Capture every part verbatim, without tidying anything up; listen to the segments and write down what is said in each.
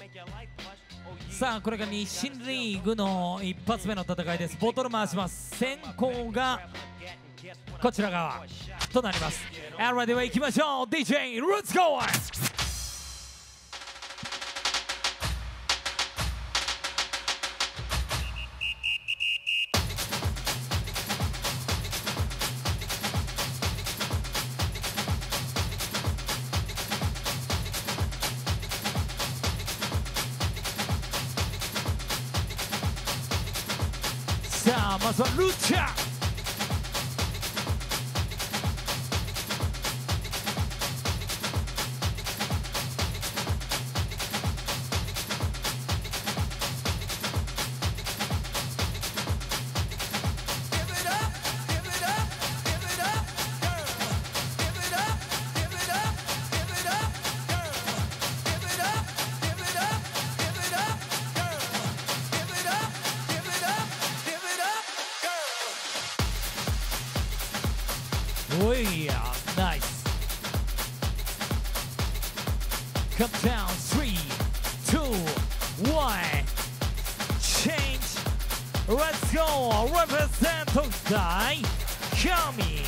さあこれが日清リーグの一発目の戦いです。ボトル回します。先行がこちら側となります。Alright では行きましょう。 ディージェー Let's go!さあまずはルチャおいやナイス。 Come down three two one change let's go represent Tokusai Kami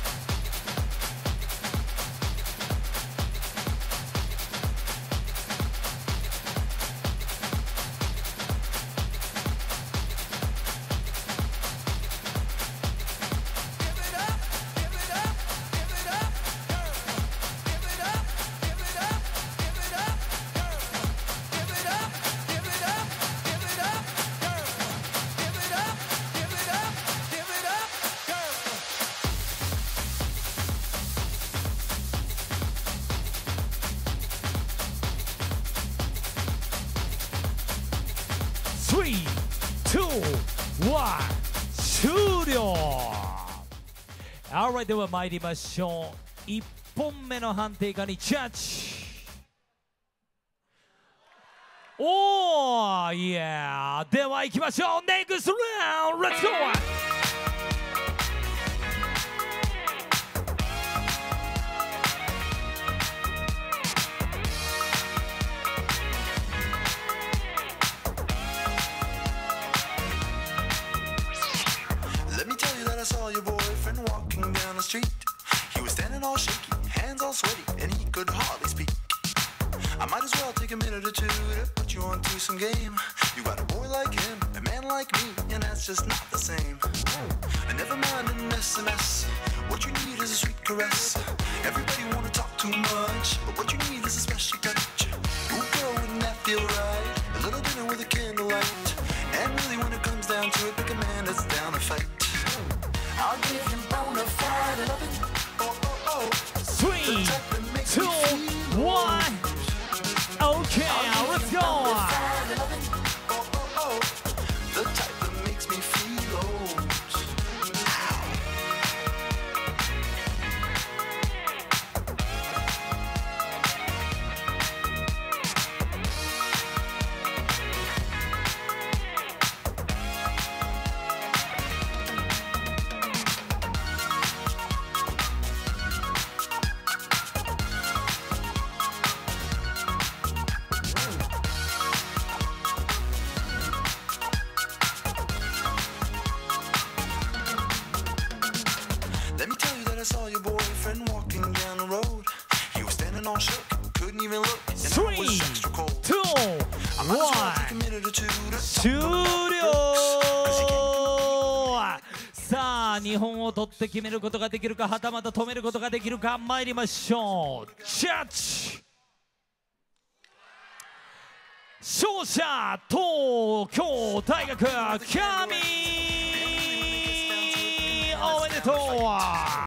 スリー、ツー、ワン 終了。 Alright では参りましょう。いっぽんめの判定下にジャッジ。おーいやでは行きましょう。 Next round Let's go! I saw your boyfriend walking down the street. He was standing all shaky, hands all sweaty, and he could hardly speak. I might as well take a minute or two to put you onto some game. You got a boy like him, a man like me, and that's just not the same. And never mind an S M S, what you need is a sweet caress. Everybody wanna talk too much, but what you need is a special touch. Ooh girl, wouldn't that feel right? A little dinner with a candlelight. And really when it comes down to it, pick a man that's down to fight. I'll give you bona fide loving. Oh, oh, oh. Three, two, one. Okay, let's go. Oh, oh, oh. The type that makes me feel old. Let me tell you that I saw your boyfriend walking down the road. He was standing all shook, couldn't even look. And I was extra cold. Three, two, I might as well take a one. minute or two to 終了。さあ日本を取って決めることができるか、はたまた止めることができるか、参りましょう。ジャッジ。勝者東京大学キャミー、おめでとう。